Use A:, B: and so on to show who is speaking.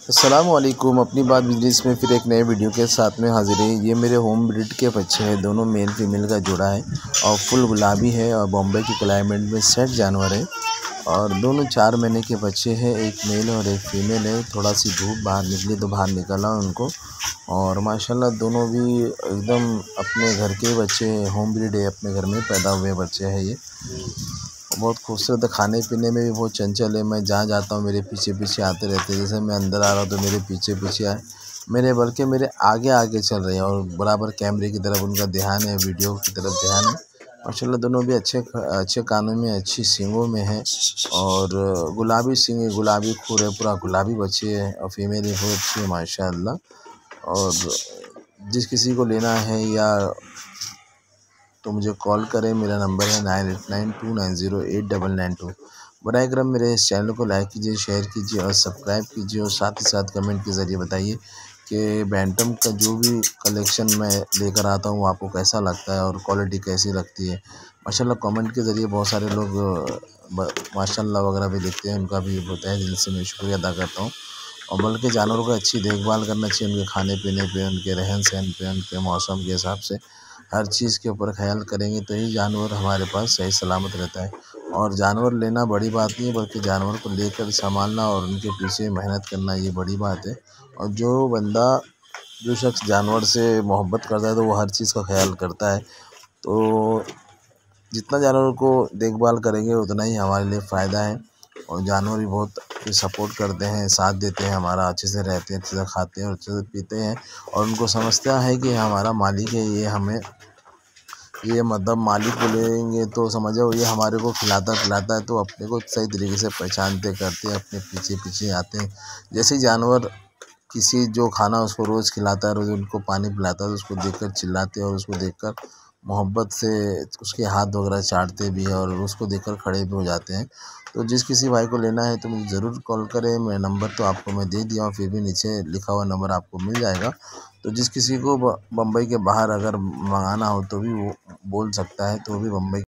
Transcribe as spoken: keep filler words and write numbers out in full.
A: अस्सलामुअलैकुम। अपनी बात बिजनेस में फिर एक नए वीडियो के साथ में हाजिर है। ये मेरे होम ब्रीड के बच्चे हैं, दोनों मेल फीमेल का जोड़ा है और फुल गुलाबी है और बॉम्बे के क्लाइमेट में सेट जानवर है और दोनों चार महीने के बच्चे हैं, एक मेल और एक फीमेल है। थोड़ा सी धूप बाहर निकली तो बाहर निकला उनको और माशाल्लाह दोनों भी एकदम अपने घर के बच्चे, होम ब्रीड है, अपने घर में पैदा हुए बच्चे हैं। ये बहुत खूबसूरत है, खाने पीने में भी बहुत चंचल है। मैं जहाँ जाता हूँ मेरे पीछे पीछे आते रहते हैं। जैसे मैं अंदर आ रहा हूँ तो मेरे पीछे पीछे आए, मेरे बल्कि मेरे आगे आगे चल रहे हैं और बराबर कैमरे की तरफ उनका ध्यान है, वीडियो की तरफ ध्यान है। माशाल्लाह दोनों भी अच्छे अच्छे कानों में, अच्छी सींगों में है और गुलाबी सींग, गुलाबी खुर है, पूरा गुलाबी बच्चे है और फीमेल भी बहुत अच्छी है माशाल्लाह। और जिस किसी को लेना है या तो मुझे कॉल करें। मेरा नंबर है nine eight nine two nine zero eight double nine two. बराए करम मेरे इस चैनल को लाइक कीजिए, शेयर कीजिए और सब्सक्राइब कीजिए और साथ ही साथ कमेंट के ज़रिए बताइए कि बैंटम का जो भी कलेक्शन मैं लेकर आता हूँ आपको कैसा लगता है और क्वालिटी कैसी लगती है। माशाल्लाह कमेंट के ज़रिए बहुत सारे लोग माशाल्लाह वगैरह भी लिखते हैं, उनका भी होता है, दिल से मैं शुक्रिया अदा करता हूँ। और बल्कि जानवरों को अच्छी देखभाल करना चाहिए, उनके खाने पीने पे, उनके रहन सहन पे, उनके मौसम के हिसाब से हर चीज़ के ऊपर ख्याल करेंगे तो ही जानवर हमारे पास सही सलामत रहता है। और जानवर लेना बड़ी बात नहीं है, बल्कि जानवर को लेकर संभालना और उनके पीछे मेहनत करना ये बड़ी बात है। और जो बंदा जो शख्स जानवर से मोहब्बत करता है तो वो हर चीज़ का ख्याल करता है। तो जितना जानवर को देखभाल करेंगे उतना ही हमारे लिए फ़ायदा है। और जानवर भी बहुत सपोर्ट करते हैं, साथ देते हैं हमारा, अच्छे से रहते हैं, अच्छे से खाते हैं और अच्छे से पीते हैं और उनको समझता है कि हमारा मालिक है, ये हमें ये मतलब मालिक को लेंगे तो समझो ये हमारे को खिलाता पिलाता है, तो अपने को सही तरीके से पहचानते करते हैं, अपने पीछे पीछे आते हैं। जैसे जानवर किसी जो खाना उसको रोज़ खिलाता है, रोज़ उनको पानी पिलाता है तो उसको देखकर चिल्लाते हैं और उसको देखकर मोहब्बत से उसके हाथ वगैरह चाटते भी हैं और उसको देखकर खड़े भी हो जाते हैं। तो जिस किसी भाई को लेना है तो मुझे ज़रूर कॉल करें। मेरा नंबर तो आपको मैं दे दिया हूँ, फिर भी नीचे लिखा हुआ नंबर आपको मिल जाएगा। तो जिस किसी को बम्बई के बाहर अगर मंगाना हो तो भी वो बोल सकता है, तो वो भी बम्बई